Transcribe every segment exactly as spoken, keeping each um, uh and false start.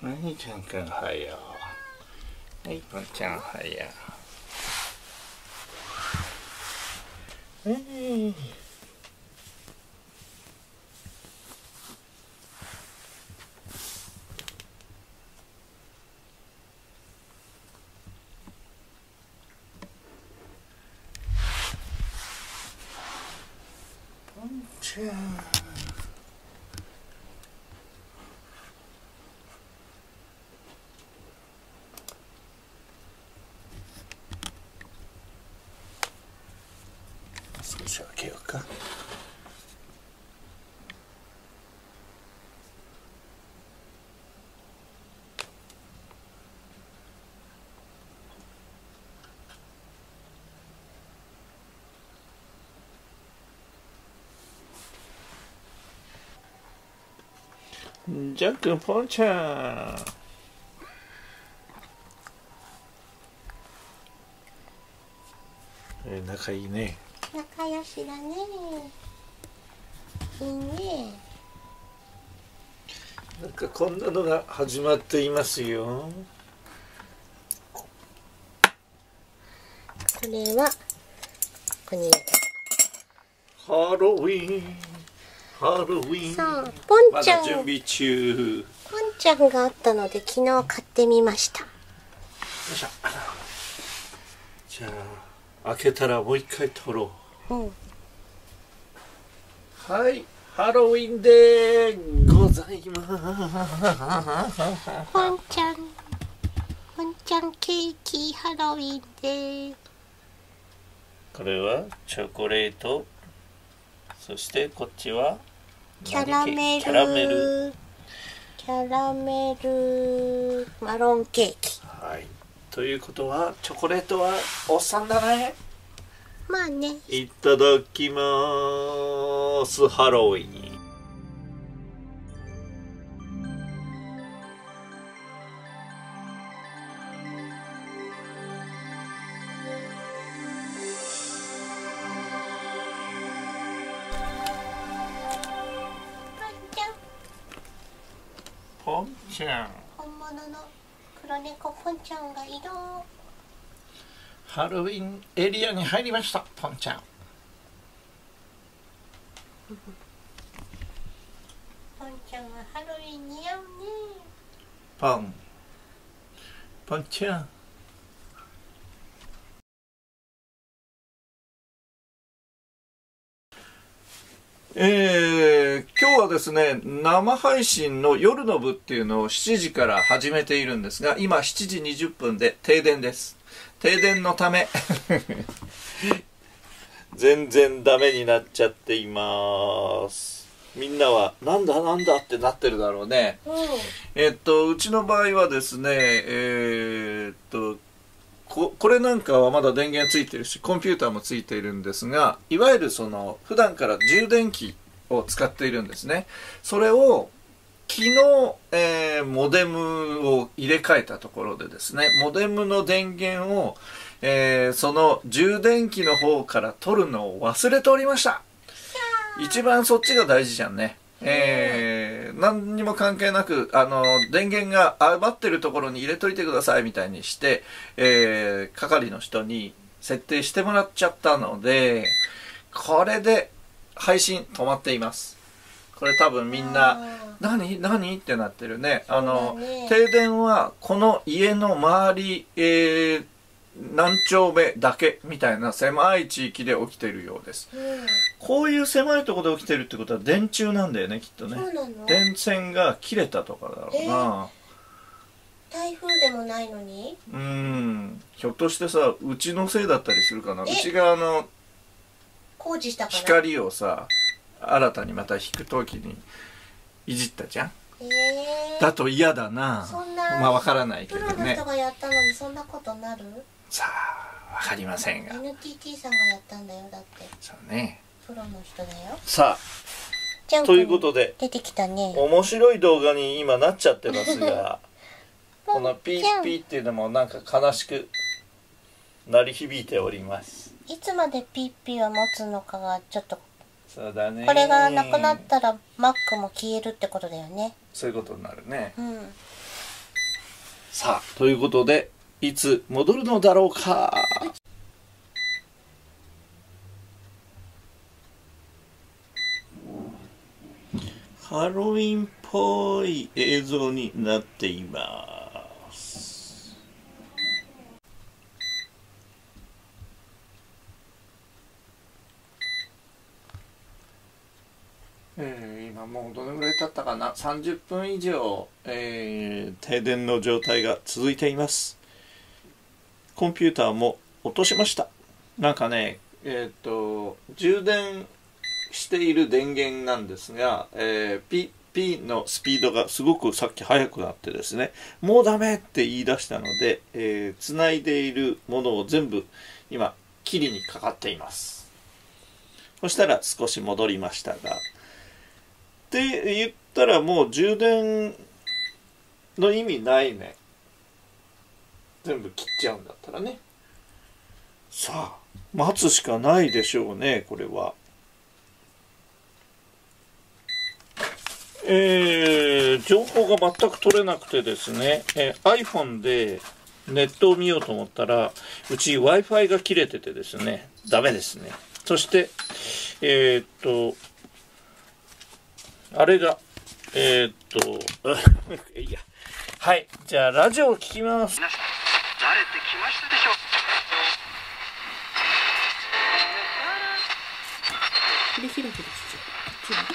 はい、ちゃんくんはよう。はい、ぽんちゃんはよう。はい。ぽんちゃん。少し開けようか。ジャン君、ぽんちゃん。えー、仲いいね。 仲良しだね。いいね。 なんかこんなのが始まっていますよ。 これはここに入れた。 ハロウィン、ハロウィン。 そう、ポンちゃん、 まだ準備中。 ポンちゃんがあったので昨日買ってみました。よいしょ。じゃあ開けたらもう一回取ろう。 うん。 はい、ハロウィンでございます。 ポンちゃん、ポンちゃんケーキハロウィンで。 これはチョコレート、そしてこっちはキャラメル、 キャラメル、 キャラメルマロンケーキ。 はい。ということはチョコレートはおっさんだね。 まあね。 いただきます。ハロウィン。ポンちゃん。 本物の黒猫ポンちゃんが移動。 ハロウィンエリアに入りました。ポンちゃん。 ポンちゃんはハロウィン似合うね。 ポン。ポンちゃん。えー、今日はですね、生配信の夜の部っていうのをしちじから始めているんですが、今しちじにじゅっぷんで停電です。停電のため全然ダメになっちゃっています。みんなはなんだなんだってなってるだろうね。 うん、 えっとうちの場合はですね、えー、っとこ, これなんかはまだ電源ついてるしコンピューターもついているんですが、いわゆるその普段から充電器を使っているんですね。それを昨日、えー、モデムを入れ替えたところでですね、モデムの電源を、えー、その充電器の方から取るのを忘れておりました。一番そっちが大事じゃんね。えー、何にも関係なく、あの、電源が余ってるところに入れといてくださいみたいにして、えー、係の人に設定してもらっちゃったので、これで配信止まっています。これ多分みんな、何何ってなってるね。あの、ね、停電はこの家の周り、えー、何丁目だけみたいな狭い地域で起きているようです、うん、こういう狭いところで起きてるってことは電柱なんだよね、きっとね。 そうなの？ 電線が切れたとかだろうな、えー、 台風でもないのに。 うーん、ひょっとしてさ、うちのせいだったりするかな。うちがあの工事したから光をさ、新たにまた引くときにいじったじゃん、えー、だと嫌だな。 そんな、 まあわからないけどね。 プロの人がやったのにそんなことなる？ さあ、わかりませんが。 エヌティーティー さんがやったんだよ、だって。 そうね。 プロの人だよ。 さあ、ということで、 出てきたね。 面白い動画に今なっちゃってますが、このピーピーっていうのもなんか悲しく鳴り響いております。 いつまでピーピーを持つのかがちょっと。 そうだね。 これがなくなったら Mac も消えるってことだよね。 そういうことになるね。 うん。 さあ、ということで、いつ戻るのだろうか。ハロウィンっぽい映像になっています。えー、今もうどのぐらい経ったかな。さんじゅっぷん以上、えー、停電の状態が続いています。コンピューターも落としました。なんかね、えっと充電している電源なんですが、えー、P, P のスピードがすごくさっき速くなってですね、もうダメって言い出したので、えー、繋いでいるものを全部今切りにかかっています。そしたら少し戻りましたが、って言ったらもう充電の意味ないね。全部切っちゃうんだったらね。さあ、待つしかないでしょうね、これは。えー、情報が全く取れなくてですね、えー、iPhone でネットを見ようと思ったら、うち Wi-Fi が切れててですね、ダメですね。そして、えー、っと、あれが、えー、っと、いや、はい、じゃあラジオを聞きます。 慣れてきましたでしょう。 これひらひらしちゃう。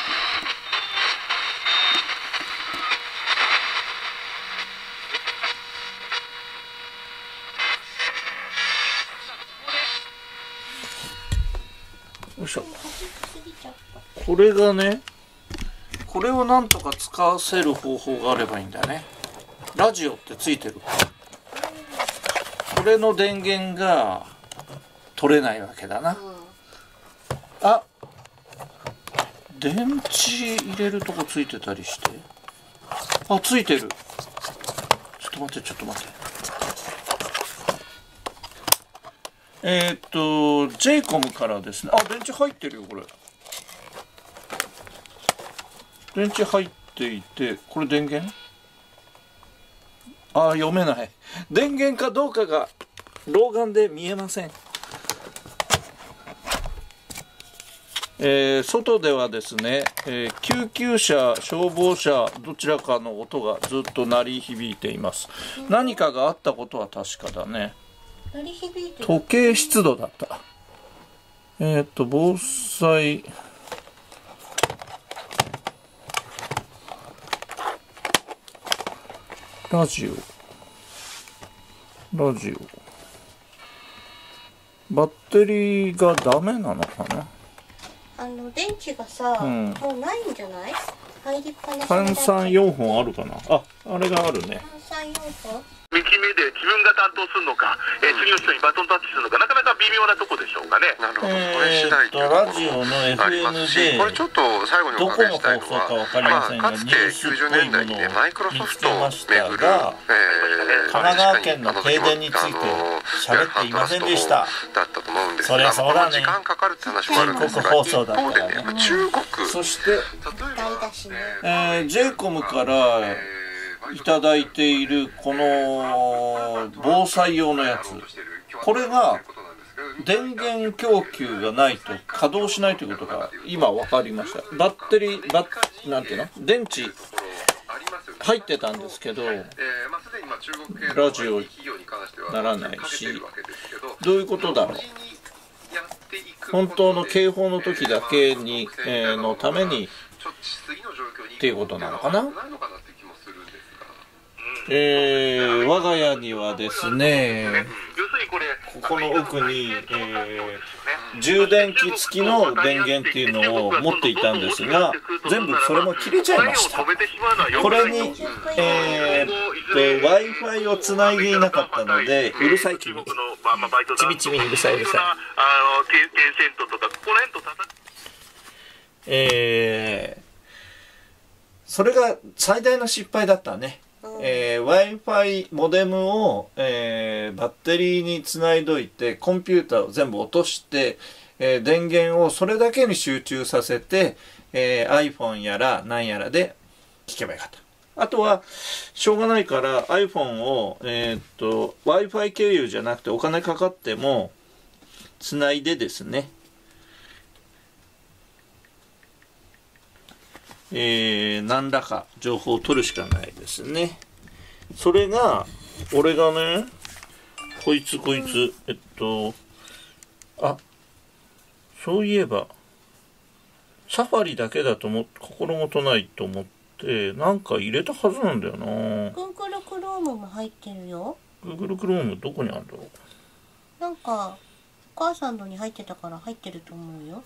よいしょ。これがね、これをなんとか使わせる方法があればいいんだね。ラジオってついてるから。これの電源が取れないわけだな。あ、電池入れるとこついてたりして。あ、ついてる。ちょっと待って、ちょっと待って。えー、っと、ジェイコム からですね。あ、電池入ってるよ、これ。電池入っていて、これ電源？あ、読めない。電源かどうかが老眼で見えません。えー、外ではですね、えー、救急車、消防車、どちらかの音がずっと鳴り響いています。何かがあったことは確かだね。 鳴り響いてる。 時計湿度だった。えっと、防災。ラジオ。ラジオ。バッテリーがダメなのかな。 あの電池がさ、うん、もうないんじゃない？入りっぱなし。 単三よんほんあるかな。あ、あれがあるね。 単三よんほん。 にきめで自分が担当するのか、えー、次の人にバトンタッチするのか、なかなか微妙なとこでしょうかね。 なるほど、これ次第というところラジオの エフエム でこれちょっと最後にお伺いしたいのは、まあ、かつてきゅうじゅうねんだいにね、マイクロソフトをめぐる、えー、 神奈川県の停電について喋っていませんでした。 だったと思うんですそれが、 そうだね。 時間かかるって話もあるんですが、一方でね、中国、 そして、 だしね、 えー、ジェイコム からいただいているこの防災用のやつ、これが電源供給がないと稼働しないということが今分かりました。バッテリーバッなんていうの、電池入ってたんですけど、ラジオならないし、どういうことだろう。本当の警報の時だけに、えー、のためにっていうことなのかな。えー、我が家にはですね、ここの奥に、えー、充電器付きの電源っていうのを持っていたんですが、全部それも切れちゃいました。これに、えー、と Wi-Fi をつないでいなかったので、うるさい君、ちびちびうるさいうるさい。えー、それが最大の失敗だったね。えー、Wi-Fi モデムを、えー、バッテリーにつないどいてコンピューターを全部落として、えー、電源をそれだけに集中させて、えー、iPhone やら何やらで聞けばよかった。 あとはしょうがないから iPhone を、えー、っと Wi-Fi 経由じゃなくてお金かかってもつないでですね、えー、何らか情報を取るしかないですね。それが俺がね、こいつこいつえっとあ、そういえばサファリだけだとも心もとないと思ってなんか入れたはずなんだよな。 Google Chrome も入ってるよ。 Google Chrome どこにあるんだろう。 なんかお母さんのに入ってたから入ってると思うよ。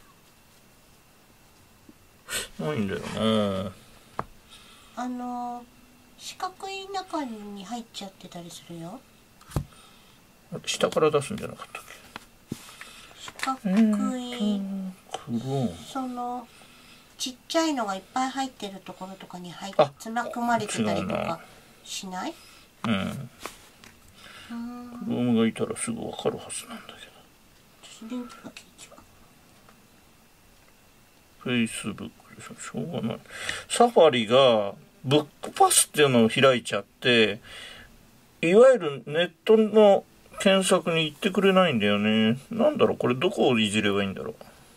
ないんだよな。 あの四角い中に入っちゃってたりするよ。 下から出すんじゃなかったっけ。 四角い、 えー、クローン、 そのちっちゃいのがいっぱい入ってるところとかに入ってあつま組まれてたりとかしない？ うん。 うーん、 クロームがいたらすぐわかるはずなんだけど。 私リンクが聞いちゃう。 Facebook でしょ、しょうがない。サファリがブックパスっていうのを開いちゃって、いわゆるネットの検索に行ってくれないんだよね。なんだろう、これどこをいじればいいんだろう。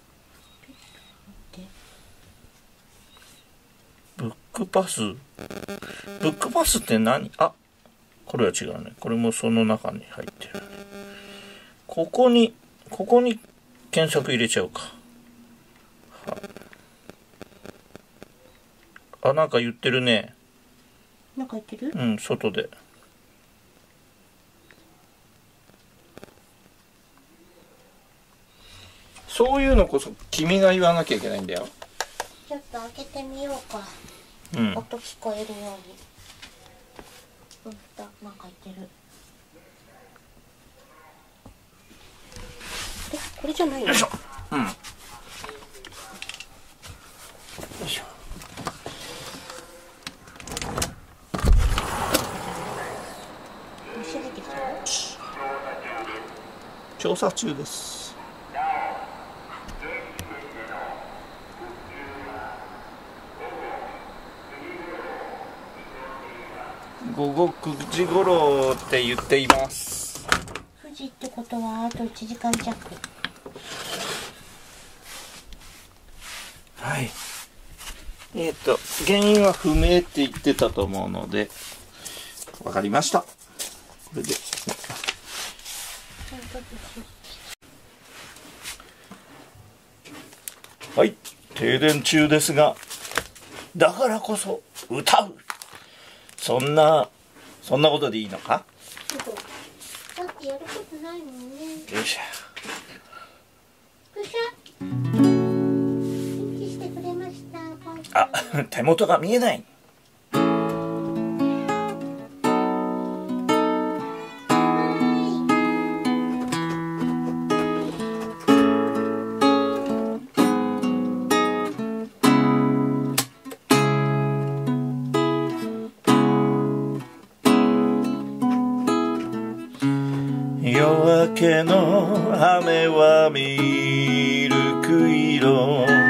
ブックパス、ブックパスって何？あ、これは違うね。これもその中に入ってるね。ここに、ここに検索入れちゃうか。はあ、なんか言ってるね。 なんか言ってる？ うん、外で。そういうのこそ君が言わなきゃいけないんだよ。 ちょっと開けてみようか。 うん。 音聞こえるように。うんと、なんか言ってる。え、これじゃないの？ よいしょ。うん。よいしょ。 虫入ってきたの？ 調査中です。午後くじ頃って言っています。 くじってことはあといちじかん弱。 はい。えっと、原因は不明って言ってたと思うので、わかりました。これで。はい、停電中ですが、だからこそ歌う。そんな、そんなことでいいのか？ だってやることないもんね。 よいしょ。 よいしょ。元気してくれました。 あ、手元が見えない。夜明けの雨はミルク色